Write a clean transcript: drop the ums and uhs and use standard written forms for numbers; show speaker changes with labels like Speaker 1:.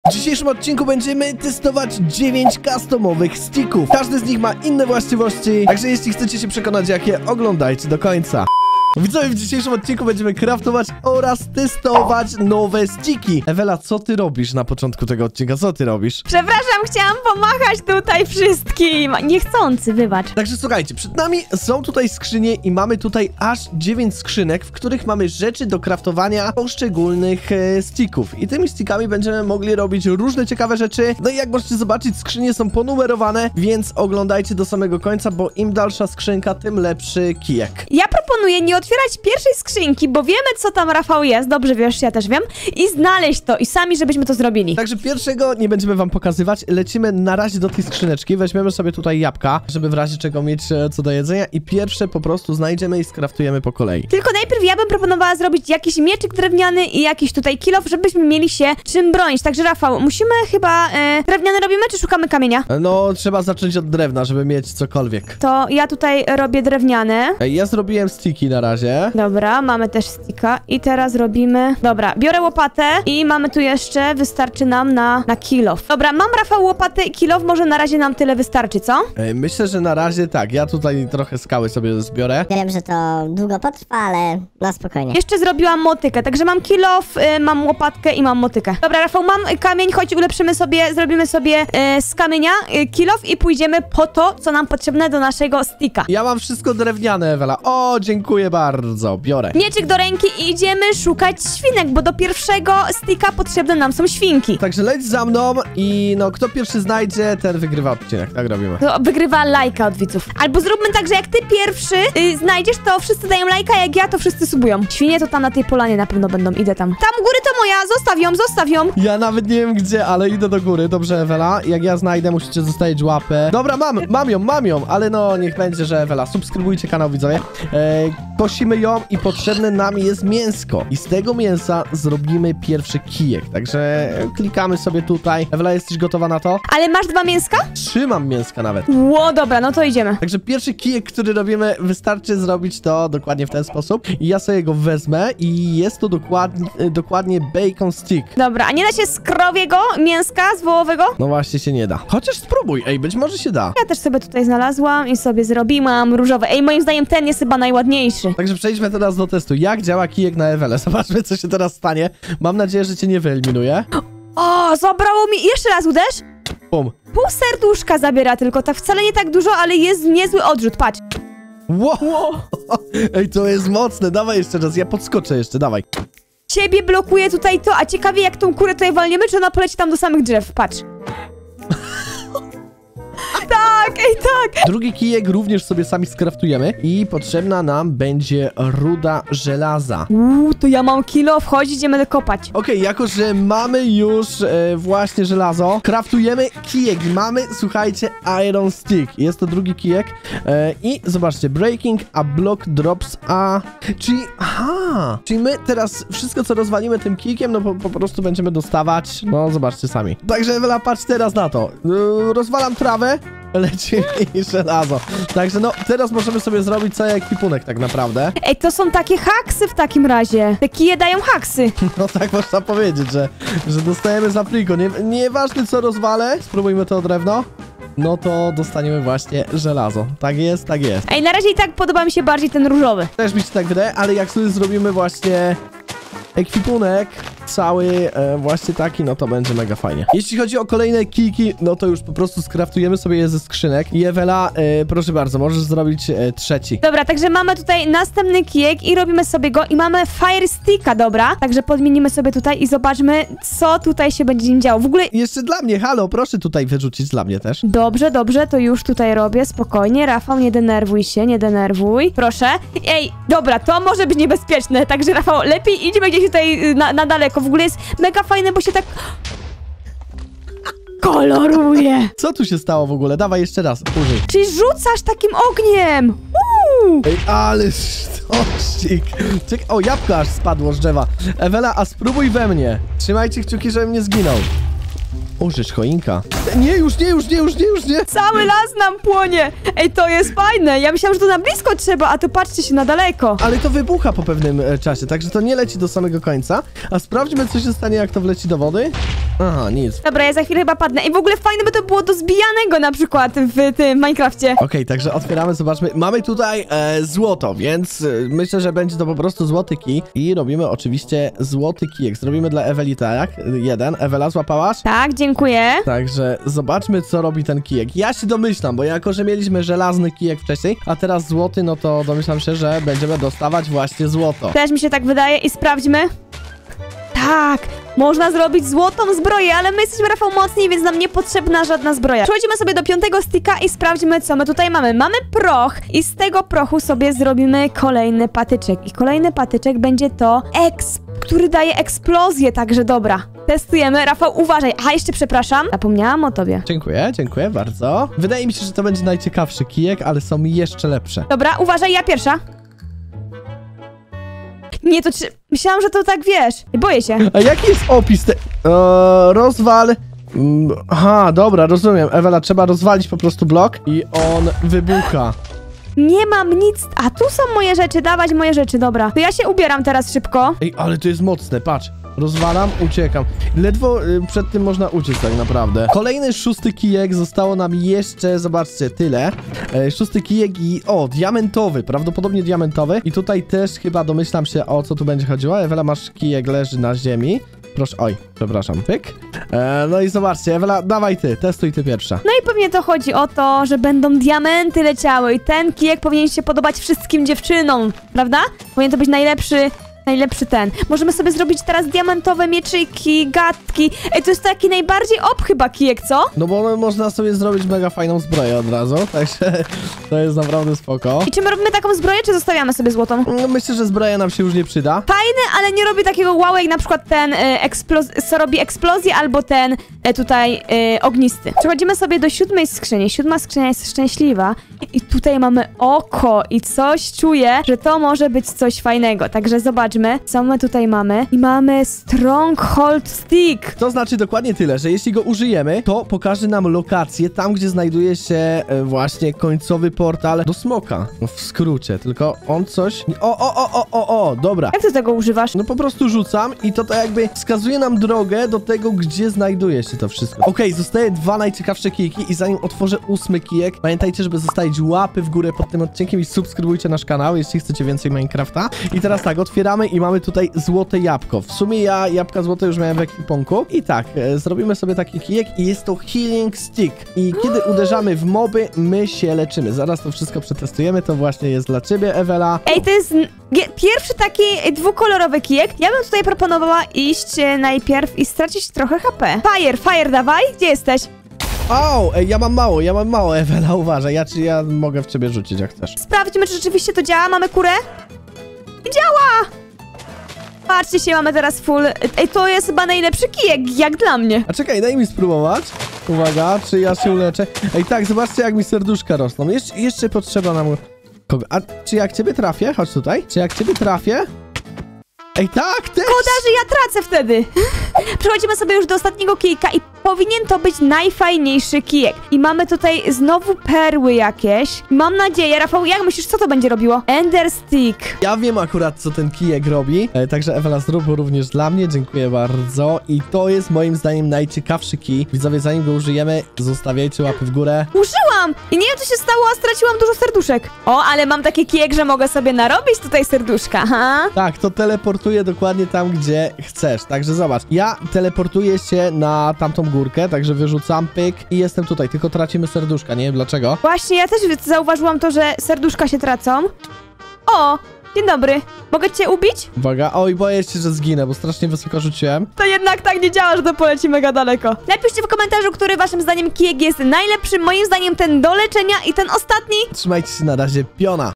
Speaker 1: W dzisiejszym odcinku będziemy testować 9 customowych sticków. Każdy z nich ma inne właściwości, także jeśli chcecie się przekonać jakie, oglądajcie do końca. Widzowie, w dzisiejszym odcinku będziemy craftować oraz testować nowe sticki. Ewela, co ty robisz na początku tego odcinka? Co ty robisz?
Speaker 2: Przepraszam, chciałam pomachać tutaj wszystkim. Niechcący, wybacz.
Speaker 1: Także słuchajcie, przed nami są tutaj skrzynie i mamy tutaj aż 9 skrzynek, w których mamy rzeczy do craftowania poszczególnych sticków. I tymi stickami będziemy mogli robić różne ciekawe rzeczy. No i jak możecie zobaczyć, skrzynie są ponumerowane, więc oglądajcie do samego końca, bo im dalsza skrzynka, tym lepszy kijek.
Speaker 2: Ja proponuję nie otwierać pierwszej skrzynki, bo wiemy, co tam, Rafał, jest. Dobrze wiesz, ja też wiem. I znaleźć to i sami, żebyśmy to zrobili.
Speaker 1: Także pierwszego nie będziemy wam pokazywać. Lecimy na razie do tej skrzyneczki. Weźmiemy sobie tutaj jabłka, żeby w razie czego mieć co do jedzenia. I pierwsze po prostu znajdziemy i skraftujemy po kolei.
Speaker 2: Tylko najpierw ja bym proponowała zrobić jakiś mieczyk drewniany i jakiś tutaj kilof, żebyśmy mieli się czym bronić. Także, Rafał, musimy chyba... drewniany robimy, czy szukamy kamienia?
Speaker 1: No, trzeba zacząć od drewna, żeby mieć cokolwiek.
Speaker 2: To ja tutaj robię drewniany.
Speaker 1: Ja zrobiłem sticky na razie.
Speaker 2: Dobra, mamy też sticka i teraz robimy... Dobra, biorę łopatę i mamy tu jeszcze, wystarczy nam na kilof. Dobra, mam, Rafał, łopatę i kilof, może na razie nam tyle wystarczy, co?
Speaker 1: Myślę, że na razie tak. Ja tutaj trochę skały sobie zbiorę.
Speaker 3: Wiem, że to długo potrwa, ale na spokojnie.
Speaker 2: Jeszcze zrobiłam motykę, także mam kilof, mam łopatkę i mam motykę. Dobra, Rafał, mam kamień, chodź, ulepszymy sobie, zrobimy sobie z kamienia kilof i pójdziemy po to, co nam potrzebne do naszego sticka.
Speaker 1: Ja mam wszystko drewniane, Ewela. O, dziękuję bardzo. Biorę.
Speaker 2: Mieczyk do ręki i idziemy szukać świnek, bo do pierwszego sticka potrzebne nam są świnki.
Speaker 1: Także leć za mną i no, kto pierwszy znajdzie, ten wygrywa odcinek. Tak robimy.
Speaker 2: To wygrywa lajka od widzów. Albo zróbmy tak, że jak ty pierwszy znajdziesz, to wszyscy dają lajka, jak ja, to wszyscy subują. Świnie to tam na tej polanie na pewno będą. Idę tam. Tam u góry to moja, zostaw ją.
Speaker 1: Ja nawet nie wiem gdzie, ale idę do góry. Dobrze, Ewela. Jak ja znajdę, musicie zostawić łapę. Dobra, mam ją, ale no niech będzie, że Ewela. Subskrybujcie kanał, widzowie. Kosimy ją i potrzebne nam jest mięsko. I z tego mięsa zrobimy pierwszy kijek. Także klikamy sobie tutaj. Ewela, jesteś gotowa na to?
Speaker 2: Ale masz 2 mięska?
Speaker 1: Trzymam mięska nawet.
Speaker 2: Ło, dobra, no to idziemy.
Speaker 1: Także pierwszy kijek, który robimy, wystarczy zrobić to dokładnie w ten sposób. I ja sobie go wezmę i jest to dokładnie bacon stick.
Speaker 2: Dobra, a nie da się z krowiego mięska, z wołowego?
Speaker 1: No właśnie się nie da. Chociaż spróbuj, ej, być może się da.
Speaker 2: Ja też sobie tutaj znalazłam i sobie zrobiłam różowe. Ej, moim zdaniem ten jest chyba najładniejszy.
Speaker 1: Także przejdźmy teraz do testu. Jak działa kijek na Ewelę? Zobaczmy, co się teraz stanie. Mam nadzieję, że cię nie wyeliminuje.
Speaker 2: O, zabrało mi... Jeszcze raz uderz.
Speaker 1: Bum.
Speaker 2: Pół serduszka zabiera tylko, tak wcale nie tak dużo, ale jest niezły odrzut, patrz.
Speaker 1: Wow. Ej, to jest mocne. Dawaj jeszcze raz, ja podskoczę jeszcze, dawaj.
Speaker 2: Ciebie blokuje tutaj to, a ciekawie jak tą kurę tutaj walniemy, czy ona poleci tam do samych drzew, patrz. Tak, ej, tak.
Speaker 1: Drugi kijek również sobie sami skraftujemy i potrzebna nam będzie ruda żelaza.
Speaker 2: To ja mam kilo, wchodź, idziemy kopać.
Speaker 1: Okej, jako że mamy już właśnie żelazo, kraftujemy kijek. Mamy, słuchajcie, iron stick. Jest to drugi kijek. I zobaczcie, breaking a block drops a... Czyli my teraz wszystko, co rozwalimy tym kijkiem, no po prostu będziemy dostawać. No, zobaczcie sami. Także Ewela, patrz teraz na to. Rozwalam trawę, leci mi żelazo. Także no, teraz możemy sobie zrobić cały ekwipunek tak naprawdę.
Speaker 2: Ej, to są takie haksy w takim razie. Te kije dają haksy.
Speaker 1: No tak można powiedzieć, że dostajemy za friko. Nieważne co rozwalę, spróbujmy to drewno, no to dostaniemy właśnie żelazo. Tak jest, tak jest.
Speaker 2: Ej, na razie i tak podoba mi się bardziej ten różowy.
Speaker 1: Też mi się tak wydaje, ale jak sobie zrobimy właśnie ekwipunek cały właśnie taki, no to będzie mega fajnie. Jeśli chodzi o kolejne kijki, no to już po prostu skraftujemy sobie je ze skrzynek. I Ewela, proszę bardzo, możesz zrobić trzeci.
Speaker 2: Dobra, także mamy tutaj następny kijek i robimy sobie go i mamy fire sticka, dobra? Także podmienimy sobie tutaj i zobaczmy, co tutaj się będzie nim działo. W ogóle...
Speaker 1: Jeszcze dla mnie, halo, proszę tutaj wyrzucić dla mnie też.
Speaker 2: Dobrze, dobrze, to już tutaj robię, spokojnie. Rafał, nie denerwuj się, nie denerwuj. Proszę. Ej, dobra, to może być niebezpieczne, także Rafał, lepiej idźmy gdzieś tutaj na daleko. W ogóle jest mega fajne, bo się tak koloruje.
Speaker 1: Co tu się stało w ogóle? Dawaj jeszcze raz, użyj.
Speaker 2: Czyli rzucasz takim ogniem.
Speaker 1: Ej, ale sztosik. O, jabłko aż spadło z drzewa. Ewela, a spróbuj we mnie. Trzymajcie kciuki, żebym nie zginął. Użyć choinka. Nie.
Speaker 2: Cały las nam płonie. Ej, to jest fajne. Ja myślałam, że to na blisko trzeba, a to patrzcie się na daleko.
Speaker 1: Ale to wybucha po pewnym czasie, także to nie leci do samego końca. A sprawdźmy, co się stanie, jak to wleci do wody. Aha, nic.
Speaker 2: Dobra, ja za chwilę chyba padnę. I w ogóle fajne by to było do zbijanego na przykład w tym Minecrafcie.
Speaker 1: Okej, także otwieramy, zobaczmy. Mamy tutaj złoto, więc myślę, że będzie to po prostu złoty kij. I robimy oczywiście złoty kijek. Zrobimy dla Eweli tak. Jeden. Ewela, złapałaś?
Speaker 2: Tak, dziękuję.
Speaker 1: Także zobaczmy, co robi ten kijek. Ja się domyślam, bo jako, że mieliśmy żelazny kijek wcześniej, a teraz złoty, no to domyślam się, że będziemy dostawać właśnie złoto.
Speaker 2: Też mi się tak wydaje i sprawdźmy. Tak, można zrobić złotą zbroję, ale my jesteśmy, Rafał, mocni, więc nam niepotrzebna żadna zbroja. Przechodzimy sobie do 5. sticka i sprawdźmy, co my tutaj mamy. Mamy proch i z tego prochu sobie zrobimy kolejny patyczek. I kolejny patyczek będzie to który daje eksplozję, także dobra. Testujemy. Rafał, uważaj. A, jeszcze przepraszam. Zapomniałam o tobie.
Speaker 1: Dziękuję bardzo. Wydaje mi się, że to będzie najciekawszy kijek, ale są jeszcze lepsze.
Speaker 2: Dobra, uważaj, ja pierwsza. Nie, to myślałam, że to tak wiesz. Boję się.
Speaker 1: A jaki jest opis rozwal... Aha, dobra, rozumiem. Ewela, trzeba rozwalić po prostu blok i on wybucha.
Speaker 2: Nie mam nic. A tu są moje rzeczy, dawać moje rzeczy, dobra. To ja się ubieram teraz szybko.
Speaker 1: Ej, ale to jest mocne, patrz. Rozwalam, uciekam. Ledwo przed tym można uciec tak naprawdę. Kolejny 6. kijek, zostało nam jeszcze, zobaczcie, tyle. 6. kijek i, diamentowy, prawdopodobnie diamentowy. I tutaj też chyba domyślam się, o co tu będzie chodziło. Ewela, masz kijek, leży na ziemi. Proszę, przepraszam, pyk. No i zobaczcie, Ewela, dawaj ty, testuj ty pierwsza.
Speaker 2: No i pewnie to chodzi o to, że będą diamenty leciały i ten kijek powinien się podobać wszystkim dziewczynom, prawda? Powinien to być najlepszy ten. Możemy sobie zrobić teraz diamentowe mieczyki, gadki. Ej, to jest taki najbardziej chyba kijek, co?
Speaker 1: No bo można sobie zrobić mega fajną zbroję od razu, także to jest naprawdę spoko.
Speaker 2: I czy my robimy taką zbroję, czy zostawiamy sobie złotą?
Speaker 1: No, myślę, że zbroja nam się już nie przyda.
Speaker 2: Fajny, ale nie robi takiego wow, jak na przykład ten co robi eksplozję, albo ten tutaj ognisty. Przechodzimy sobie do 7. skrzyni. 7. skrzynia jest szczęśliwa i tutaj mamy oko i coś czuję, że to może być coś fajnego. Także zobaczmy, co my tutaj mamy. I mamy Stronghold Stick.
Speaker 1: To znaczy dokładnie tyle, że jeśli go użyjemy, to pokaże nam lokację tam, gdzie znajduje się właśnie końcowy portal do smoka. No, w skrócie, tylko on coś... Dobra.
Speaker 2: Jak ty tego używasz?
Speaker 1: No po prostu rzucam i to jakby wskazuje nam drogę do tego, gdzie znajduje się to wszystko. Okej, zostaje 2 najciekawsze kijki i zanim otworzę 8. kijek, pamiętajcie, żeby zostawić łapy w górę pod tym odcinkiem i subskrybujcie nasz kanał, jeśli chcecie więcej Minecrafta. I teraz tak, otwieramy i mamy tutaj złote jabłko. W sumie ja jabłka złote już miałem w ekwipunku. I tak, zrobimy sobie taki kijek i jest to Healing Stick. I kiedy uderzamy w moby, my się leczymy. Zaraz to wszystko przetestujemy, to właśnie jest dla ciebie, Ewela.
Speaker 2: Ej, to jest pierwszy taki dwukolorowy kijek. Ja bym tutaj proponowała iść najpierw i stracić trochę HP. Fire, dawaj, gdzie jesteś?
Speaker 1: Ej, ja mam mało, Ewela, uważaj, ja mogę w ciebie rzucić, jak chcesz.
Speaker 2: Sprawdźmy, czy rzeczywiście to działa. Mamy kurę? I działa! Patrzcie się, mamy teraz full... Ej, to jest chyba najlepszy kijek, jak dla mnie.
Speaker 1: A czekaj, daj mi spróbować. Uwaga, czy ja się uleczę. Ej, tak, zobaczcie, jak mi serduszka rosną. Jeszcze potrzeba nam... Kogo? A czy jak ciebie trafię? Chodź tutaj. Czy jak ciebie trafię? Ej, tak, też!
Speaker 2: Szkoda, że ja tracę wtedy. Przechodzimy sobie już do ostatniego kijka i powinien to być najfajniejszy kijek. I mamy tutaj znowu perły jakieś. Mam nadzieję, Rafał, jak myślisz, co to będzie robiło? Ender Stick.
Speaker 1: Ja wiem akurat, co ten kijek robi. Także Ewela, zrób również dla mnie. Dziękuję bardzo. I to jest moim zdaniem najciekawszy kij. Widzowie, zanim go użyjemy, zostawiajcie łapy w górę.
Speaker 2: Użyłam! I nie wiem, co się stało, a straciłam dużo serduszek. O, ale mam taki kijek, że mogę sobie narobić tutaj serduszka, ha?
Speaker 1: Tak, to teleportuje dokładnie tam, gdzie chcesz. Także zobacz, ja teleportuję się na tamtą górkę, także wyrzucam pyk i jestem tutaj, tylko tracimy serduszka, nie wiem dlaczego.
Speaker 2: Właśnie, ja też zauważyłam to, że serduszka się tracą. O, dzień dobry. Mogę cię ubić?
Speaker 1: Uwaga, oj, boję się, że zginę, bo strasznie wysoko rzuciłem.
Speaker 2: To jednak tak nie działa, że to poleci mega daleko. Napiszcie w komentarzu, który waszym zdaniem kijek jest najlepszy. Moim zdaniem ten do leczenia i ten ostatni.
Speaker 1: Trzymajcie się na razie, piona!